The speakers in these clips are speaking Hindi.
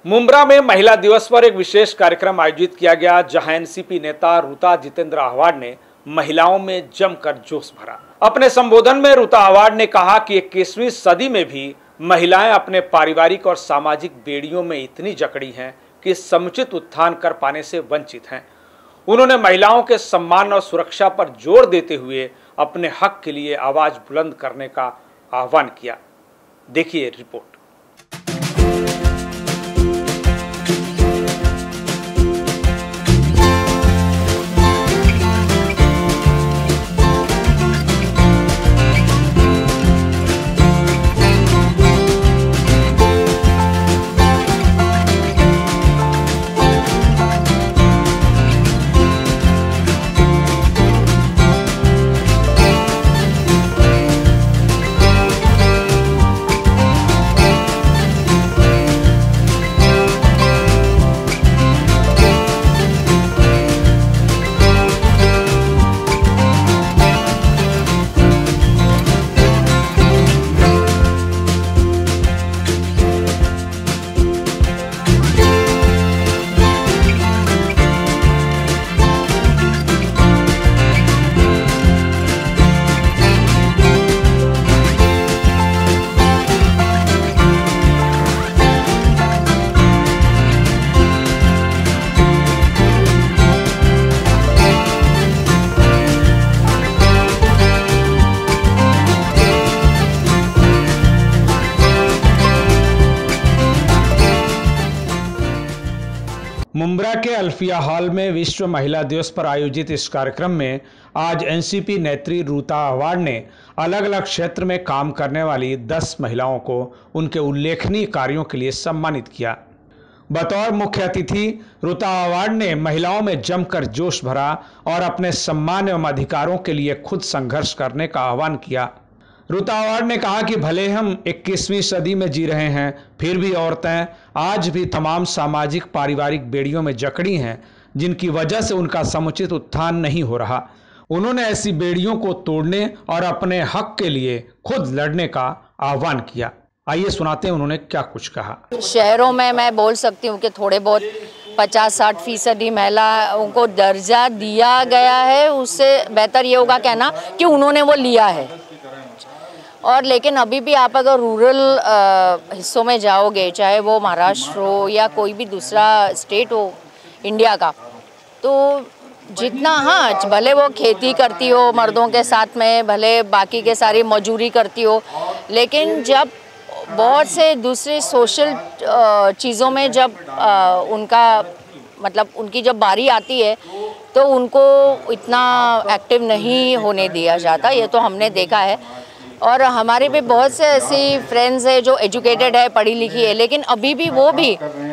मुंब्रा में महिला दिवस पर एक विशेष कार्यक्रम आयोजित किया गया, जहां एनसीपी नेता रुता जितेंद्र अहवाड ने महिलाओं में जमकर जोश भरा। अपने संबोधन में रुता अहवाड ने कहा कि 21वीं सदी में भी महिलाएं अपने पारिवारिक और सामाजिक बेड़ियों में इतनी जकड़ी हैं कि समुचित उत्थान कर पाने से वंचित हैं। उन्होंने महिलाओं के सम्मान और सुरक्षा पर जोर देते हुए अपने हक के लिए आवाज बुलंद करने का आह्वान किया। देखिए रिपोर्ट। मुंब्रा के अल्फिया हॉल में विश्व महिला दिवस पर आयोजित इस कार्यक्रम में आज एनसीपी नेत्री रुता अहवाड ने अलग अलग क्षेत्र में काम करने वाली 10 महिलाओं को उनके उल्लेखनीय कार्यों के लिए सम्मानित किया। बतौर मुख्य अतिथि रुता अहवाड ने महिलाओं में जमकर जोश भरा और अपने सम्मान एवं अधिकारों के लिए खुद संघर्ष करने का आह्वान किया। रुता अहवाड ने कहा कि भले हम 21वीं सदी में जी रहे हैं, फिर भी औरतें आज भी तमाम सामाजिक पारिवारिक बेड़ियों में जकड़ी हैं, जिनकी वजह से उनका समुचित उत्थान नहीं हो रहा। उन्होंने ऐसी बेड़ियों को तोड़ने और अपने हक के लिए खुद लड़ने का आह्वान किया। आइए सुनाते हैं उन्होंने क्या कुछ कहा। शहरों में मैं बोल सकती हूँ कि थोड़े बहुत 50-60% महिलाओं को दर्जा दिया गया है। उससे बेहतर ये होगा कहना कि उन्होंने वो लिया है। और लेकिन अभी भी आप अगर रूरल हिस्सों में जाओगे, चाहे वो महाराष्ट्र हो या कोई भी दूसरा स्टेट हो इंडिया का, तो जितना भले वो खेती करती हो मर्दों के साथ में, भले बाकी के सारी मजूरी करती हो, लेकिन जब बहुत से दूसरे सोशल चीज़ों में जब उनका मतलब उनकी जब बारी आती है तो उनको इतना एक्टिव नहीं होने दिया जाता। ये तो हमने देखा है। और हमारे भी बहुत से ऐसी फ्रेंड्स हैं जो एजुकेटेड है, पढ़ी लिखी है, लेकिन अभी भी वो भी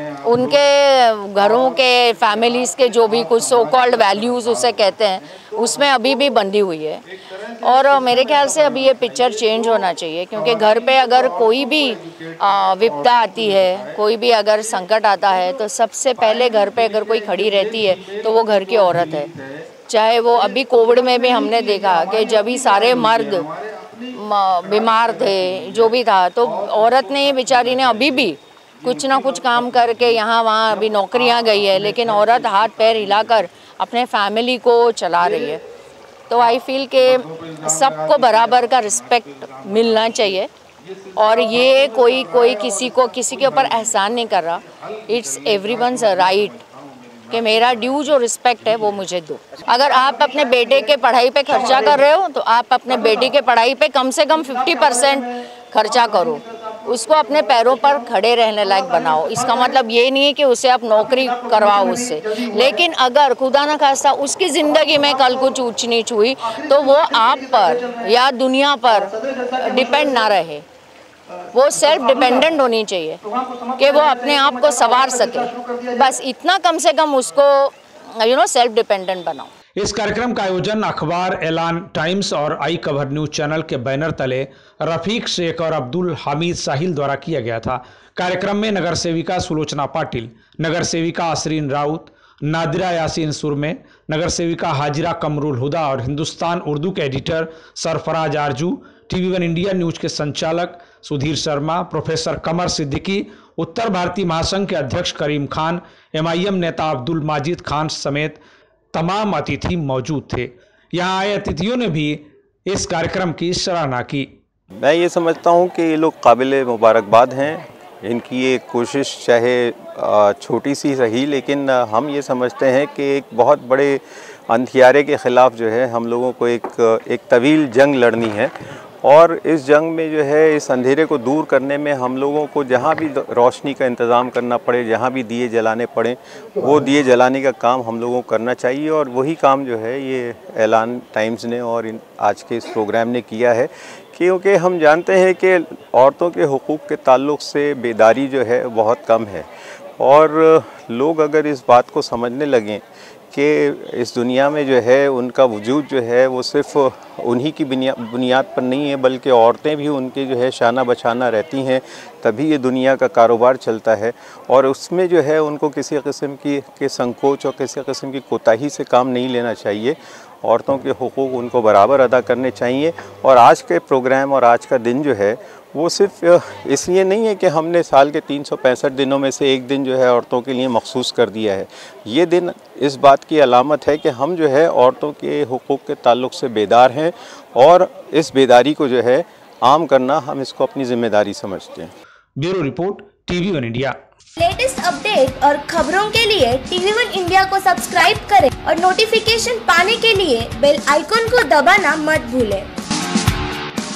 उनके घरों के फैमिलीज़ के जो भी कुछ सो कॉल्ड वैल्यूज़ उसे कहते हैं, उसमें अभी भी बंधी हुई है। और मेरे ख्याल से अभी ये पिक्चर चेंज होना चाहिए, क्योंकि घर पे अगर कोई भी विपदा आती है, कोई भी अगर संकट आता है, तो सबसे पहले घर पे अगर कोई खड़ी रहती है तो वो घर की औरत है। चाहे वो अभी कोविड में भी हमने देखा कि जब ही सारे मर्द बीमार थे, जो भी था, तो औरत ने बेचारी ने अभी भी कुछ ना कुछ काम करके यहाँ वहाँ अभी नौकरियाँ गई है, लेकिन औरत हाथ पैर हिलाकर अपने फैमिली को चला रही है। तो आई फील के सबको बराबर का रिस्पेक्ट मिलना चाहिए। और ये कोई किसी के ऊपर एहसान नहीं कर रहा। इट्स एवरीवन्स राइट कि मेरा ड्यू जो रिस्पेक्ट है वो मुझे दो। अगर आप अपने बेटे के पढ़ाई पे खर्चा कर रहे हो तो आप अपने बेटी के पढ़ाई पे कम से कम 50% खर्चा करो, उसको अपने पैरों पर खड़े रहने लायक बनाओ। इसका मतलब ये नहीं है कि उसे आप नौकरी करवाओ उससे, लेकिन अगर खुदा न खास्ता उसकी ज़िंदगी में कल कुछ ऊंच नीच हुई तो वो आप पर या दुनिया पर डिपेंड ना रहे। वो सेल्फ डिपेंडेंट होनी चाहिए कि वो अपने आप को संवार सके। बस इतना कम से कम उसको सेल्फ डिपेंडेंट बनाओ। इस कार्यक्रम का आयोजन अखबार एलान टाइम्स और आई कवर न्यूज चैनल के बैनर तले रफीक शेख और अब्दुल हामिद साहिल द्वारा किया गया था। कार्यक्रम में नगर सेविका सुलोचना पाटिल, नगर सेविका आसरीन राउत, नादिरा यासीन सुरमे, नगर सेविका हाजिरा कमरुल हुदा और हिंदुस्तान उर्दू के एडिटर सरफराज आरजू, TV1 इंडिया न्यूज के संचालक सुधीर शर्मा, प्रोफेसर कमर सिद्दीकी, उत्तर भारतीय महासंघ के अध्यक्ष करीम खान, MIM नेता अब्दुल माजिद खान समेत तमाम अतिथि मौजूद थे। यहाँ आए अतिथियों ने भी इस कार्यक्रम की सराहना की। मैं ये समझता हूँ कि ये लोग काबिल मुबारकबाद हैं। इनकी ये कोशिश चाहे छोटी सी रही, लेकिन हम ये समझते हैं कि एक बहुत बड़े अंधियारे के ख़िलाफ़ जो है हम लोगों को एक तवील जंग लड़नी है, और इस जंग में जो है इस अंधेरे को दूर करने में हम लोगों को जहाँ भी रोशनी का इंतज़ाम करना पड़े, जहाँ भी दिए जलाने पड़े, वो दिए जलाने का काम हम लोगों को करना चाहिए। और वही काम जो है ये ऐलान टाइम्स ने और आज के इस प्रोग्राम ने किया है, क्योंकि हम जानते हैं कि औरतों के हुकूक़ के ताल्लुक़ से बेदारी जो है बहुत कम है, और लोग अगर इस बात को समझने लगें कि इस दुनिया में जो है उनका वजूद जो है वो सिर्फ़ उन्हीं की बुनियाद पर नहीं है, बल्कि औरतें भी उनके जो है शाना बछाना रहती हैं, तभी ये दुनिया का कारोबार चलता है। और उसमें जो है उनको किसी किस्म के संकोच और किसी किस्म की कोताही से काम नहीं लेना चाहिए। औरतों के हुकूक उनको बराबर अदा करने चाहिए। और आज के प्रोग्राम और आज का दिन जो है वो सिर्फ इसलिए नहीं है कि हमने साल के 365 दिनों में से एक दिन जो है औरतों के लिए मखसूस कर दिया है। ये दिन इस बात की अलामत है कि हम जो है औरतों के हुकूक के ताल्लुक़ से बेदार हैं, और इस बेदारी को जो है आम करना हम इसको अपनी जिम्मेदारी समझते हैं। Bureau report, TV1 India. Latest update और खबरों के लिए TV1 इंडिया को सब्सक्राइब करें और नोटिफिकेशन पाने के लिए बेल आइकॉन को दबाना मत भूलें।